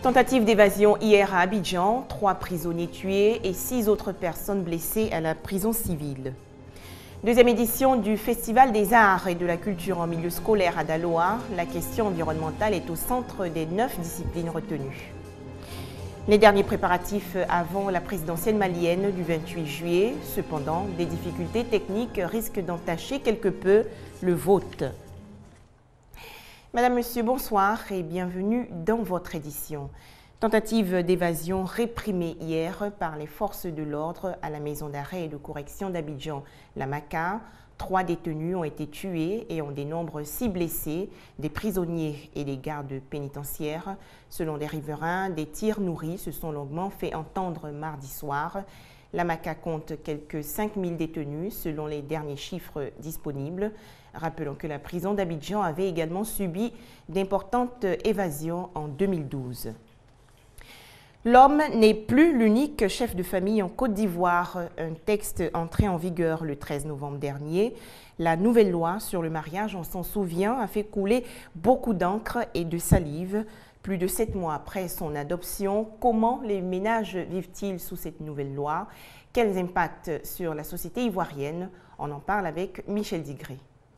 Tentative d'évasion hier à Abidjan, 3 prisonniers tués et 6 autres personnes blessées à la prison civile. Deuxième édition du Festival des Arts et de la Culture en milieu scolaire à Daloa, la question environnementale est au centre des 9 disciplines retenues. Les derniers préparatifs avant la présidentielle malienne du 28 juillet, cependant, des difficultés techniques risquent d'entacher quelque peu le vote. Madame, Monsieur, bonsoir et bienvenue dans votre édition. Tentative d'évasion réprimée hier par les forces de l'ordre à la maison d'arrêt et de correction d'Abidjan, la MACA. 3 détenus ont été tués et on dénombre 6 blessés, des prisonniers et des gardes pénitentiaires. Selon les riverains, des tirs nourris se sont longuement fait entendre mardi soir. La MACA compte quelques 5000 détenus selon les derniers chiffres disponibles. Rappelons que la prison d'Abidjan avait également subi d'importantes évasions en 2012. L'homme n'est plus l'unique chef de famille en Côte d'Ivoire. Un texte entré en vigueur le 13 novembre dernier. La nouvelle loi sur le mariage, on s'en souvient, a fait couler beaucoup d'encre et de salive. Plus de 7 mois après son adoption, comment les ménages vivent-ils sous cette nouvelle loi? Quels impacts sur la société ivoirienne? On en parle avec Michel Digré.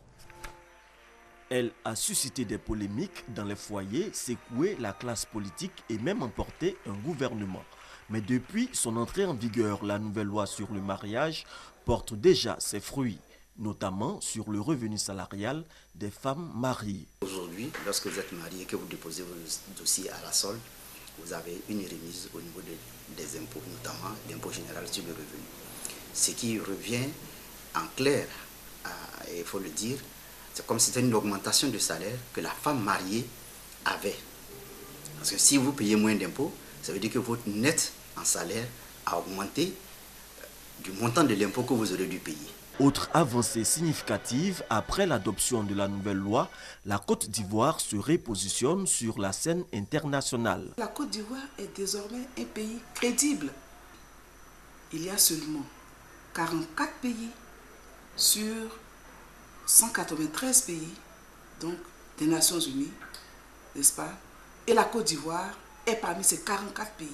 Elle a suscité des polémiques dans les foyers, secoué la classe politique et même emporté un gouvernement. Mais depuis son entrée en vigueur, la nouvelle loi sur le mariage porte déjà ses fruits, notamment sur le revenu salarial des femmes mariées. Aujourd'hui, lorsque vous êtes marié et que vous déposez vos dossiers à la solde, vous avez une remise au niveau des impôts, notamment l'impôt général sur le revenu. Ce qui revient en clair, il faut le dire, c'est comme si c'était une augmentation de salaire que la femme mariée avait. Parce que si vous payez moins d'impôts, ça veut dire que votre net en salaire a augmenté du montant de l'impôt que vous aurez dû payer. Autre avancée significative, après l'adoption de la nouvelle loi, la Côte d'Ivoire se repositionne sur la scène internationale. La Côte d'Ivoire est désormais un pays crédible. Il y a seulement 44 pays sur 193 pays, donc des Nations Unies, n'est-ce pas? Et la Côte d'Ivoire est parmi ces 44 pays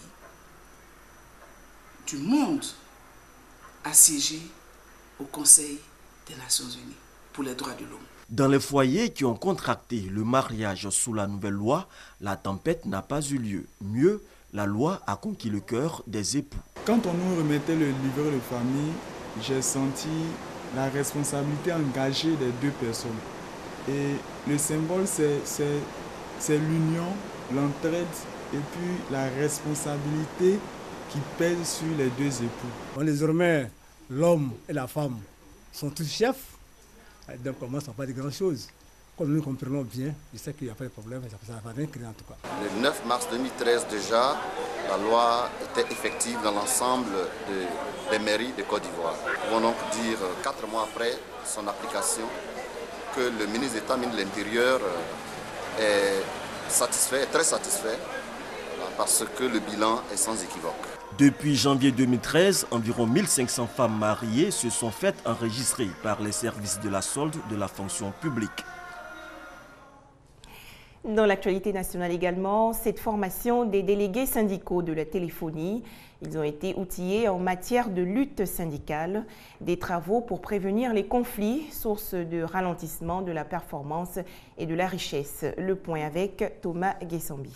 du monde assiégés au Conseil des Nations Unies pour les droits de l'homme. Dans les foyers qui ont contracté le mariage sous la nouvelle loi, la tempête n'a pas eu lieu. Mieux, la loi a conquis le cœur des époux. Quand on nous remettait le livret de famille, j'ai senti la responsabilité engagée des 2 personnes. Et le symbole, c'est l'union, l'entraide et puis la responsabilité qui pèse sur les 2 époux. Désormais, l'homme et la femme sont tous chefs, donc on ne pas de grandes choses. Comme nous comprenons bien, je sais qu'il n'y a pas de problème, ça ne va rien créer en tout cas. Le 9 mars 2013 déjà, la loi était effective dans l'ensemble des mairies de Côte d'Ivoire. Nous pouvons donc dire 4 mois après son application que le ministre d'État, ministre de l'Intérieur, est satisfait, très satisfait, parce que le bilan est sans équivoque. Depuis janvier 2013, environ 1500 femmes mariées se sont faites enregistrer par les services de la solde de la fonction publique. Dans l'actualité nationale également, cette formation des délégués syndicaux de la téléphonie. Ils ont été outillés en matière de lutte syndicale, des travaux pour prévenir les conflits, source de ralentissement de la performance et de la richesse. Le point avec Thomas Guessambi.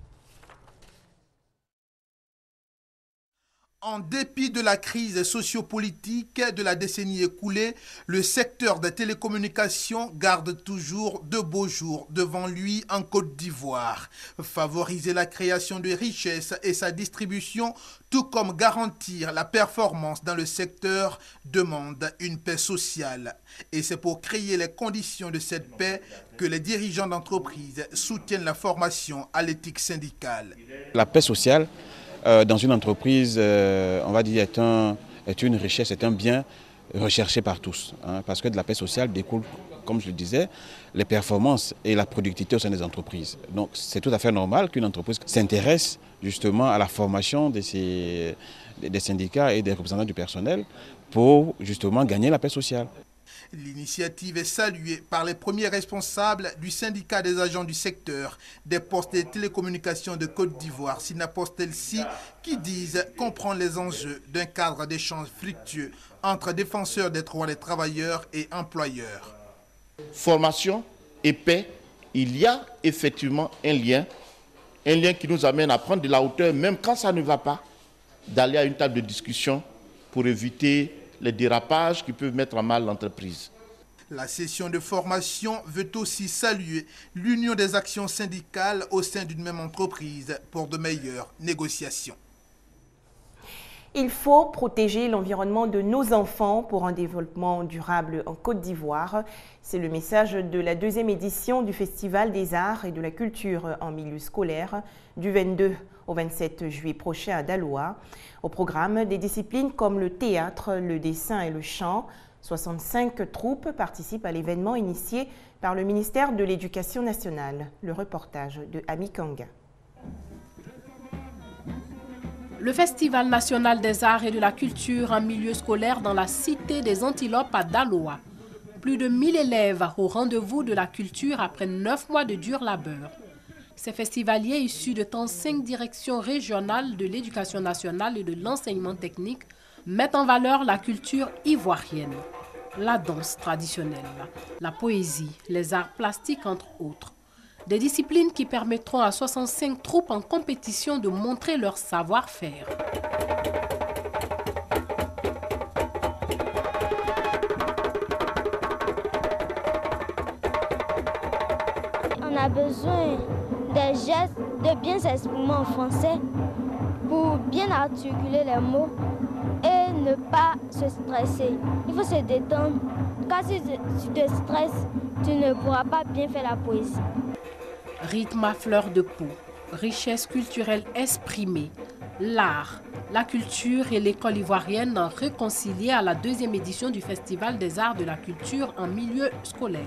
En dépit de la crise sociopolitique de la décennie écoulée, le secteur des télécommunications garde toujours de beaux jours devant lui en Côte d'Ivoire. Favoriser la création de richesses et sa distribution, tout comme garantir la performance dans le secteur, demande une paix sociale. Et c'est pour créer les conditions de cette paix que les dirigeants d'entreprise soutiennent la formation à l'éthique syndicale. La paix sociale dans une entreprise, on va dire, est une richesse, est un bien recherché par tous. Parce que de la paix sociale découle, comme je le disais, les performances et la productivité au sein des entreprises. Donc c'est tout à fait normal qu'une entreprise s'intéresse justement à la formation des syndicats et des représentants du personnel pour justement gagner la paix sociale. L'initiative est saluée par les premiers responsables du syndicat des agents du secteur des postes et télécommunications de Côte d'Ivoire, Sinapostelsi, qui disent comprendre les enjeux d'un cadre d'échange fructueux entre défenseurs des droits des travailleurs et employeurs. Formation et paix, il y a effectivement un lien qui nous amène à prendre de la hauteur, même quand ça ne va pas, d'aller à une table de discussion pour éviter les dérapages qui peuvent mettre à mal l'entreprise. La session de formation veut aussi saluer l'union des actions syndicales au sein d'une même entreprise pour de meilleures négociations. Il faut protéger l'environnement de nos enfants pour un développement durable en Côte d'Ivoire. C'est le message de la 2e édition du Festival des Arts et de la Culture en milieu scolaire du 22 au 27 juillet prochain à Daloa. Au programme, des disciplines comme le théâtre, le dessin et le chant. 65 troupes participent à l'événement initié par le ministère de l'Éducation nationale. Le reportage de Ami Kanga. Le Festival national des arts et de la culture en milieu scolaire dans la cité des Antilopes à Daloa. Plus de 1000 élèves au rendez-vous de la culture après 9 mois de dur labeur. Ces festivaliers issus de 35 directions régionales de l'éducation nationale et de l'enseignement technique mettent en valeur la culture ivoirienne, la danse traditionnelle, la poésie, les arts plastiques entre autres. Des disciplines qui permettront à 65 troupes en compétition de montrer leur savoir-faire. On a besoin des gestes, de bien s'exprimer en français pour bien articuler les mots et ne pas se stresser. Il faut se détendre, car si tu te stresses, tu ne pourras pas bien faire la poésie. Rythme à fleur de peau, richesse culturelle exprimée, l'art, la culture et l'école ivoirienne réconciliées à la 2e édition du Festival des arts de la culture en milieu scolaire.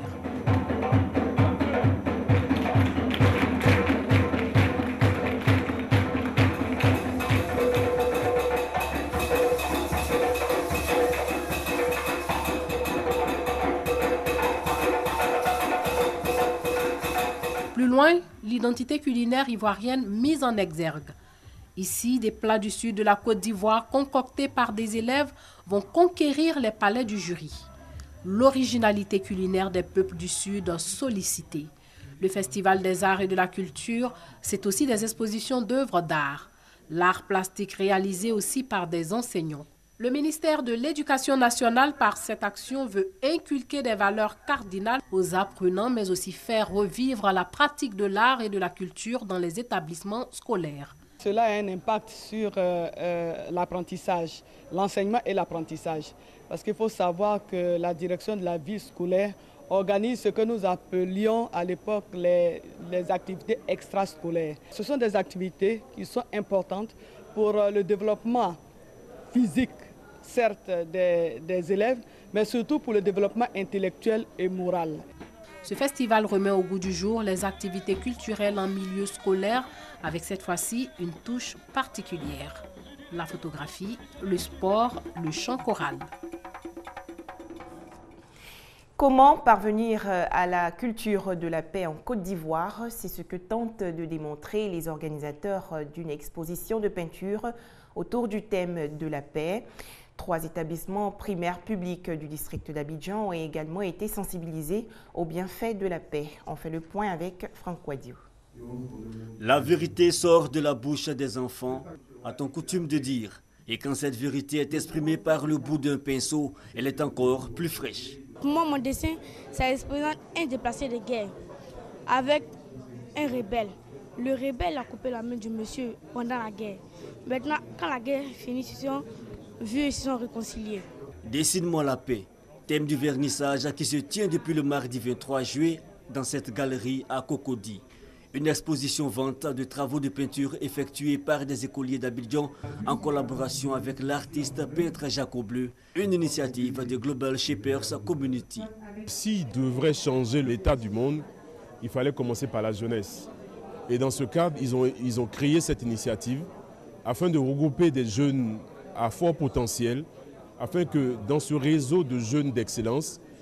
Plus loin, l'identité culinaire ivoirienne mise en exergue. Ici, des plats du sud de la Côte d'Ivoire concoctés par des élèves vont conquérir les palais du jury. L'originalité culinaire des peuples du sud sollicitée. Le Festival des arts et de la culture, c'est aussi des expositions d'œuvres d'art. L'art plastique réalisé aussi par des enseignants. Le ministère de l'Éducation nationale, par cette action, veut inculquer des valeurs cardinales aux apprenants, mais aussi faire revivre la pratique de l'art et de la culture dans les établissements scolaires. Cela a un impact sur l'apprentissage, l'enseignement et l'apprentissage. Parce qu'il faut savoir que la direction de la vie scolaire organise ce que nous appelions à l'époque les activités extrascolaires. Ce sont des activités qui sont importantes pour le développement physique, certes des élèves, mais surtout pour le développement intellectuel et moral. Ce festival remet au goût du jour les activités culturelles en milieu scolaire, avec cette fois-ci une touche particulière. La photographie, le sport, le chant choral. Comment parvenir à la culture de la paix en Côte d'Ivoire? C'est ce que tentent de démontrer les organisateurs d'une exposition de peinture autour du thème de la paix. 3 établissements primaires publics du district d'Abidjan ont également été sensibilisés aux bienfaits de la paix. On fait le point avec Franck Wadiou. La vérité sort de la bouche des enfants, a-t-on coutume de dire. Et quand cette vérité est exprimée par le bout d'un pinceau, elle est encore plus fraîche. Pour moi, mon dessin, ça représente un déplacé de guerre avec un rebelle. Le rebelle a coupé la main du monsieur pendant la guerre. Maintenant, quand la guerre finit, ils sont vus et ils se sont réconciliés. Dessine-moi la paix, thème du vernissage qui se tient depuis le mardi 23 juillet dans cette galerie à Cocody. Une exposition vente de travaux de peinture effectués par des écoliers d'Abidjan en collaboration avec l'artiste peintre Jacob Bleu, une initiative de Global Shapers Community. S'il devrait changer l'état du monde, il fallait commencer par la jeunesse. Et dans ce cadre, ils ont créé cette initiative afin de regrouper des jeunes à fort potentiel, afin que dans ce réseau de jeunes d'excellence,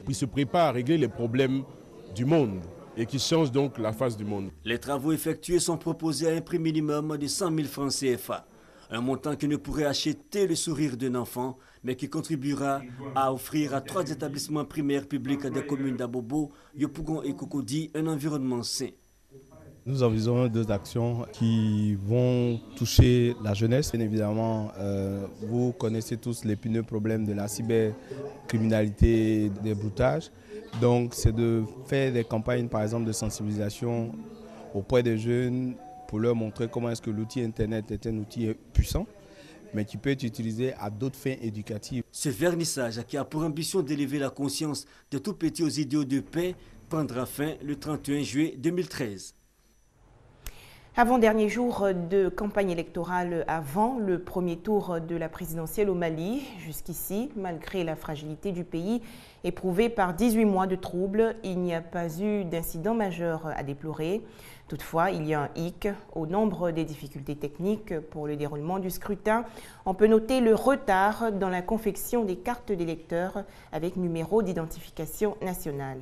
qui se prépare à régler les problèmes du monde et qui change donc la face du monde. Les travaux effectués sont proposés à un prix minimum de 100 000 francs CFA. Un montant qui ne pourrait acheter le sourire d'un enfant, mais qui contribuera à offrir à 3 établissements primaires publics des communes d'Abobo, Yopougon et Cocody un environnement sain. Nous envisageons 2 actions qui vont toucher la jeunesse. Bien évidemment, vous connaissez tous l'épineux problème de la cybercriminalité, des broutages. Donc, c'est de faire des campagnes, par exemple, de sensibilisation auprès des jeunes pour leur montrer comment est-ce que l'outil Internet est un outil puissant, mais qui peut être utilisé à d'autres fins éducatives. Ce vernissage, qui a pour ambition d'élever la conscience de tout petits aux idéaux de paix, prendra fin le 31 juillet 2013. Avant-dernier jour de campagne électorale avant le premier tour de la présidentielle au Mali. Jusqu'ici, malgré la fragilité du pays éprouvé par 18 mois de troubles, il n'y a pas eu d'incident majeur à déplorer. Toutefois, il y a un hic au nombre des difficultés techniques pour le déroulement du scrutin. On peut noter le retard dans la confection des cartes d'électeurs avec numéro d'identification nationale.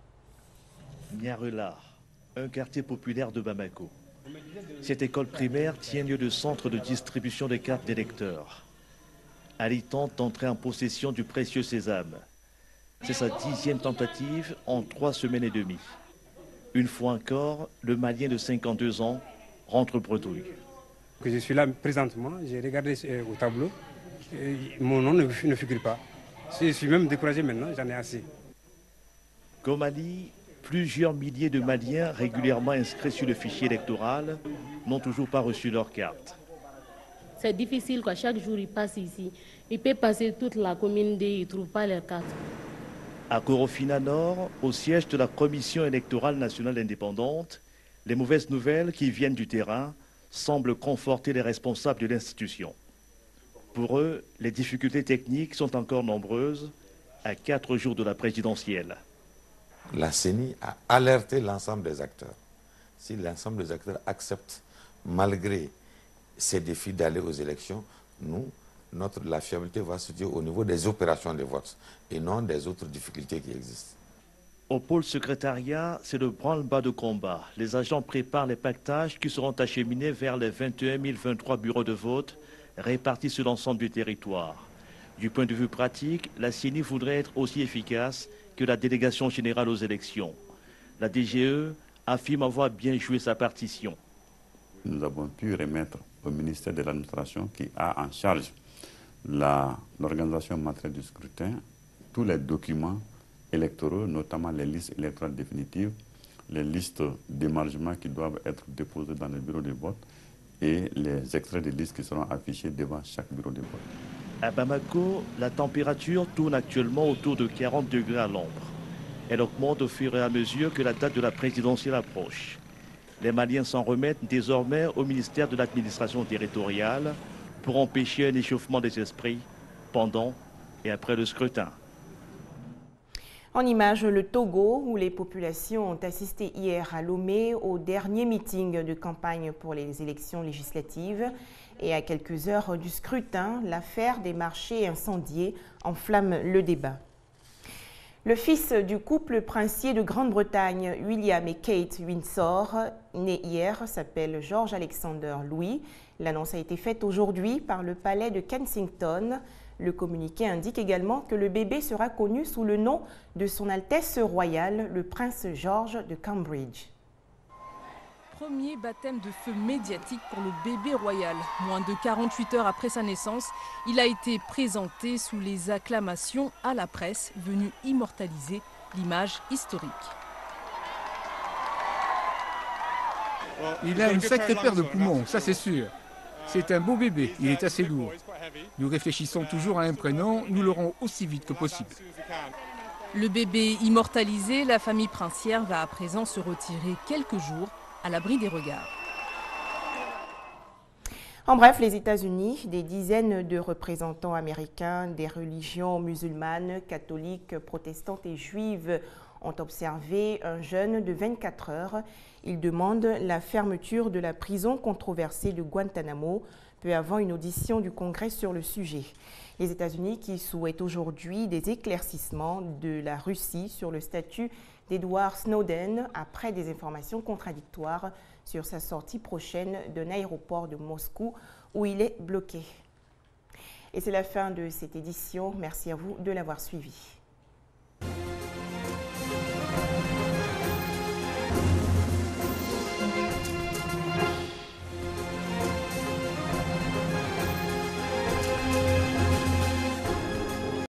Niarela, un quartier populaire de Bamako. Cette école primaire tient lieu de centre de distribution des cartes d'électeurs. Ali tente d'entrer en possession du précieux sésame. C'est sa 10e tentative en 3 semaines et demie. Une fois encore, le Malien de 52 ans rentre bredouille. Je suis là présentement, j'ai regardé au tableau, et mon nom ne figure pas. Je suis même découragé maintenant, j'en ai assez. Comme Ali, plusieurs milliers de Maliens régulièrement inscrits sur le fichier électoral n'ont toujours pas reçu leur carte. C'est difficile, quoi. Chaque jour, il passe ici. Il peut passer toute la commune et il ne trouve pas leur carte. À Korofina Nord, au siège de la Commission électorale nationale indépendante, les mauvaises nouvelles qui viennent du terrain semblent conforter les responsables de l'institution. Pour eux, les difficultés techniques sont encore nombreuses à 4 jours de la présidentielle. La CENI a alerté l'ensemble des acteurs. Si l'ensemble des acteurs acceptent, malgré ces défis, d'aller aux élections, la fiabilité va se dire au niveau des opérations de vote et non des autres difficultés qui existent. Au pôle secrétariat, c'est le branle-bas de combat. Les agents préparent les pactages qui seront acheminés vers les 21 023 bureaux de vote répartis sur l'ensemble du territoire. Du point de vue pratique, la CENI voudrait être aussi efficace que la délégation générale aux élections. La DGE affirme avoir bien joué sa partition. Nous avons pu remettre au ministère de l'administration qui a en charge l'organisation matérielle du scrutin tous les documents électoraux, notamment les listes électorales définitives, les listes d'émargement qui doivent être déposées dans les bureaux de vote et les extraits de listes qui seront affichés devant chaque bureau de vote. À Bamako, la température tourne actuellement autour de 40 degrés à l'ombre. Elle augmente au fur et à mesure que la date de la présidentielle approche. Les Maliens s'en remettent désormais au ministère de l'administration territoriale pour empêcher un échauffement des esprits pendant et après le scrutin. En image, le Togo, où les populations ont assisté hier à Lomé au dernier meeting de campagne pour les élections législatives. Et à quelques heures du scrutin, l'affaire des marchés incendiés enflamme le débat. Le fils du couple princier de Grande-Bretagne, William et Kate Windsor, né hier, s'appelle George Alexander Louis. L'annonce a été faite aujourd'hui par le palais de Kensington. Le communiqué indique également que le bébé sera connu sous le nom de Son Altesse Royale, le prince George de Cambridge. Premier baptême de feu médiatique pour le bébé royal. Moins de 48 heures après sa naissance, il a été présenté sous les acclamations à la presse, venue immortaliser l'image historique. Il a une sacrée paire de poumons, ça c'est sûr. C'est un beau bébé, il est assez lourd. Nous réfléchissons toujours à un prénom, nous l'aurons aussi vite que possible. Le bébé immortalisé, la famille princière va à présent se retirer quelques jours à l'abri des regards. En bref, les États-Unis, des dizaines de représentants américains des religions musulmanes, catholiques, protestantes et juives ont observé un jeûne de 24 heures. Ils demandent la fermeture de la prison controversée de Guantanamo peu avant une audition du Congrès sur le sujet. Les États-Unis qui souhaitent aujourd'hui des éclaircissements de la Russie sur le statut d'Edward Snowden après des informations contradictoires sur sa sortie prochaine d'un aéroport de Moscou où il est bloqué. Et c'est la fin de cette édition. Merci à vous de l'avoir suivi.